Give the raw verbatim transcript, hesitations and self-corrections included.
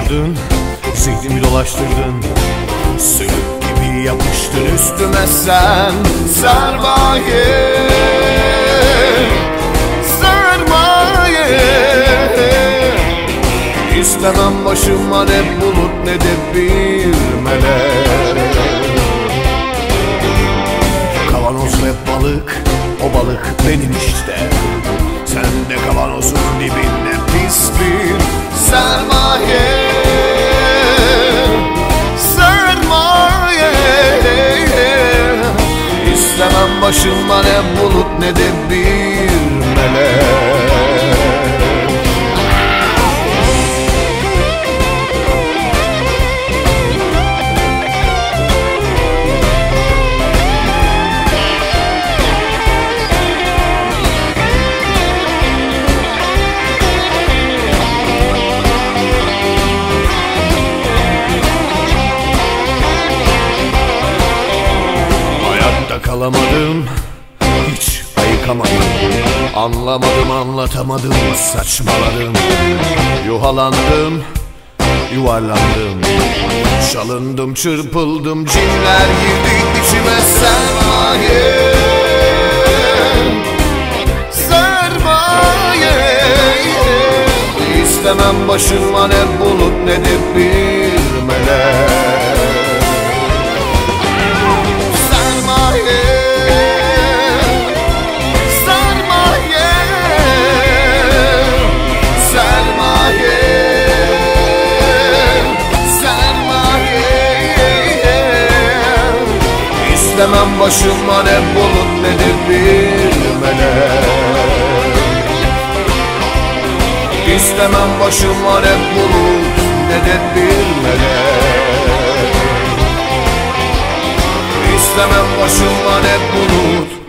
kandırdın, zihnimi dolaştırdın. Sülük gibi yapıştın üstüme sen. Sermaye, sermaye. İstemem başıma ne bulut ne de bir melek. Kavanoz ve balık, o balık benim işte. Sen de kavanozun dibinde pis bir sermaye. Sermaye. İstemem başıma ne bulut ne de bir melek. Kalamadım, hiç ayıkamadım. Anlamadım, anlatamadım, saçmaladım. Yuhalandım, yuvarlandım. Çalındım, çırpıldım, cinler girdi içime. Sermaye, sermaye. İstemem başıma ne bulut ne de bir melek. İstemem başıma ne bulut ne de bir melek. İstemem başıma ne bulut ne de bir melek. İstemem başıma ne bulut